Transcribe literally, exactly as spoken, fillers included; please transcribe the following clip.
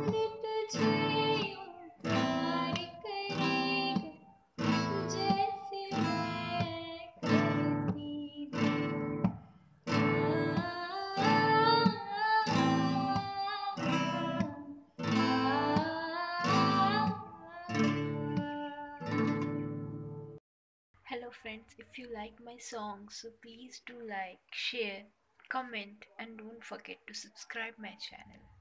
तुझे यूं प्यार करेगा जैसे मैं करती हूँ। Hello friends, if you like my songs, so please do like, share, comment and don't forget to subscribe my channel.